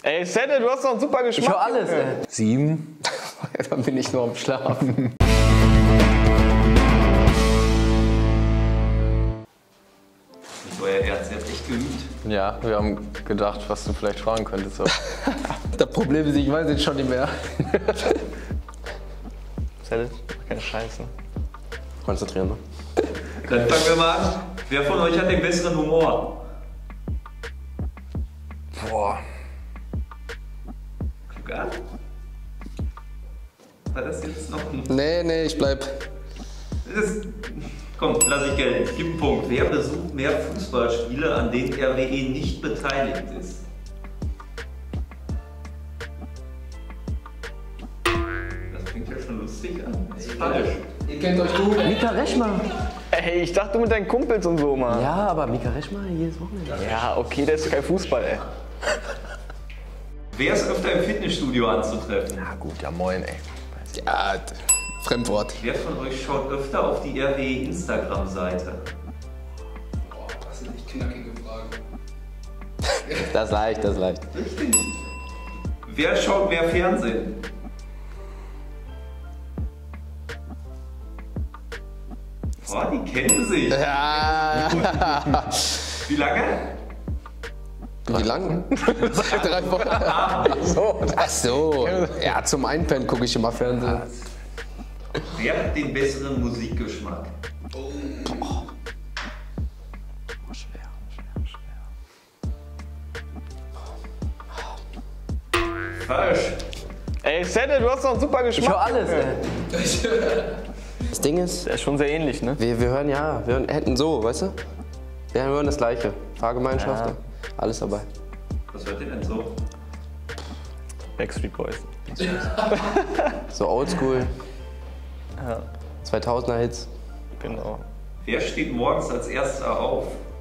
Ey, Sette, du hast doch einen super Geschmack. Ich höre alles, ey. 7. Dann bin ich nur am Schlafen. Euer Herz hat echt geübt. Ja, wir haben gedacht, was du vielleicht fragen könntest. Das Problem ist, ich weiß jetzt schon nicht mehr. Sette, mach keine Scheiße. Konzentrieren, ne? Dann fangen wir mal an. Wer von euch hat den besseren Humor? Boah. Guck an. War das jetzt noch ein... Nee, ich bleib. Komm, lass ich gelten. Gib einen Punkt. Wer besucht mehr Fußballspiele, an denen RWE nicht beteiligt ist? Das klingt ja schon lustig an. Das ist falsch. Ihr kennt euch gut. Mika Rechmer. Ey, ich dachte mit deinen Kumpels und so, Mann. Ja, aber Mika Rechmer jedes Wochenende. Ja, okay, der ist kein Fußball, ey. Wer ist öfter im Fitnessstudio anzutreffen? Ja gut, ja moin, ey. Ja, Fremdwort. Wer von euch schaut öfter auf die RWE Instagram-Seite? Boah, das sind echt knackige Fragen. Das leicht. Richtig. Wer schaut mehr Fernsehen? Boah, die kennen sich. Ja. Wie lange? Wie lang? 3 Wochen. Ach so. Ja, zum Einpennen gucke ich immer Fernsehen. Wer hat den besseren Musikgeschmack? Schwer. Falsch. Ey, Sette, du hast doch einen super Geschmack. Ich höre alles, ey. Das Ding ist, Der ist schon sehr ähnlich, ne? wir hätten so, weißt du? Wir hören das Gleiche. Fahrgemeinschaft, Ja. alles dabei. Was hört ihr denn so? Backstreet Boys. So oldschool, Ja, 2000er Hits. genau. Wer steht morgens als erster auf?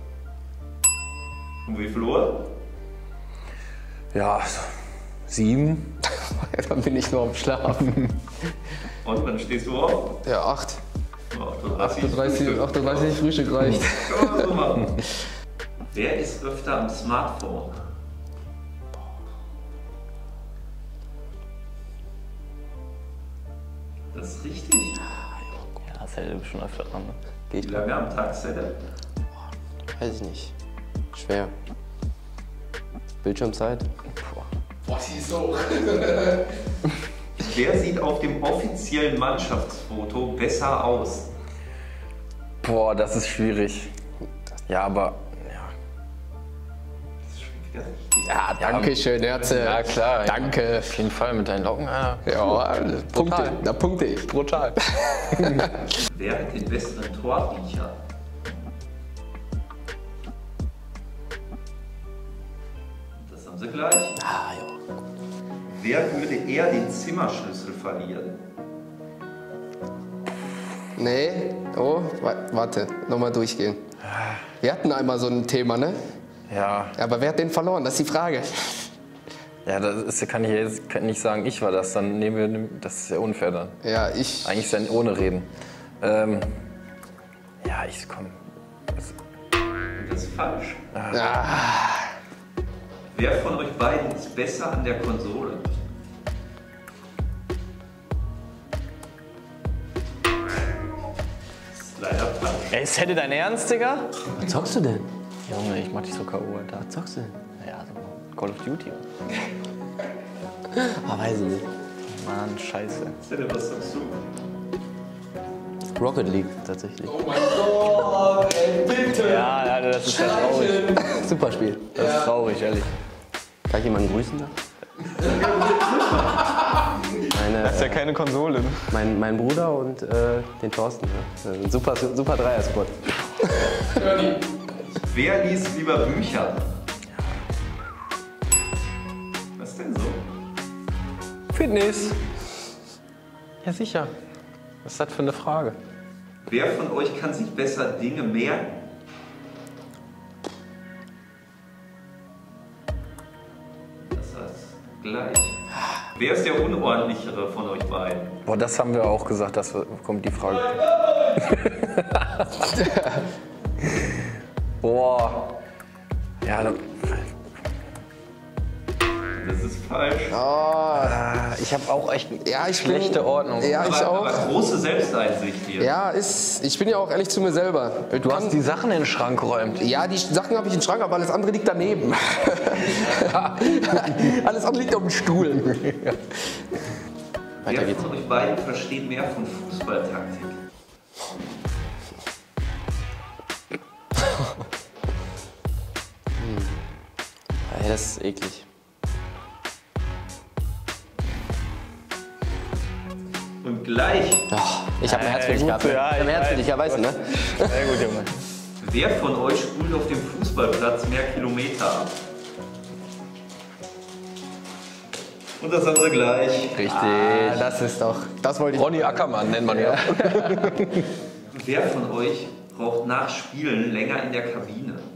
Um wie viel Uhr? Ja, 7. Dann bin ich nur am Schlafen. Und wann stehst du auf? Ja, 8. 38. 38 Frühstück reicht. Kann man so machen. Wer ist öfter am Smartphone? Das ist richtig. Ja, Sette, du bist schon öfter dran, ne? Wie lange am Tag Sette? Weiß ich nicht. Schwer. Bildschirmzeit? Boah, die ist so. Wer sieht auf dem offiziellen Mannschaftsfoto besser aus? Boah, das ist schwierig. Ja, aber... Ja. Das ist schon wieder richtig. Ja, danke schön, Herze. Ja, klar. Danke. Auf jeden Fall mit deinen Locken, Alter. Ja, Punkte. Da punkte ich. Brutal. Wer hat den besseren Torriecher? Das haben sie gleich. Ah, ja. Wer würde eher den Zimmerschlüssel verlieren? Nee, oh, warte, nochmal durchgehen. Wir hatten einmal so ein Thema, ne? Ja, Aber wer hat den verloren? Das ist die Frage. ja, kann ich jetzt nicht sagen, ich war das. Dann nehmen wir, das ist ja unfair dann. Ja, ich. Eigentlich dann ohne reden. Ja, komm. Das ist falsch. Ah, Wer von euch beiden ist besser an der Konsole? Das ist leider falsch. Ey, Sette, dein Ernst, Digga? was zockst du denn? Junge, ich mach dich so K.O., Alter. Was zockst du denn? Ja, so Call of Duty. Ah, weiß ich nicht. Mann, scheiße. Sette, was sagst du? Rocket League, tatsächlich. Oh mein Gott, ey, bitte. Ja, das ist ja traurig. Super Spiel. Das ist traurig, ehrlich. Kann ich jemanden grüßen da? Das ist ja keine Konsole. Ne? Mein Bruder und den Thorsten. Ja. Ein super Dreier-Spot. Wer liest lieber Bücher? Was denn so? Fitness. Ja, sicher. Was ist das für eine Frage? Wer von euch kann sich besser Dinge merken? Das heißt gleich. Wer ist der Unordentlichere von euch beiden? Boah, das haben wir auch gesagt, das kommt die Frage. Boah. Ja, Das ist falsch. Ich habe auch echt Ja, ich schlechte bin, Ordnung. Ja, ich Aber auch. große Selbsteinsicht hier. Ja, ich bin ja auch ehrlich zu mir selber. Du hast die Sachen in den Schrank geräumt. Ja, die Sachen habe ich im Schrank, aber alles andere liegt daneben. Alles andere liegt auf dem Stuhl. Wer von euch beiden versteht mehr von Fußballtaktik? Ey, das ist eklig. Und gleich, Ich habe ein Herz für dich gehabt. Ich habe ein Herz für dich, ja, weißt du, ne? Sehr gut, Junge. wer von euch spult auf dem Fußballplatz mehr Kilometer ab? Und das haben sie gleich. Richtig. Das ist doch. Das wollte ich. Ronny Ackermann nennt man ja. Wer von euch braucht nach Spielen länger in der Kabine?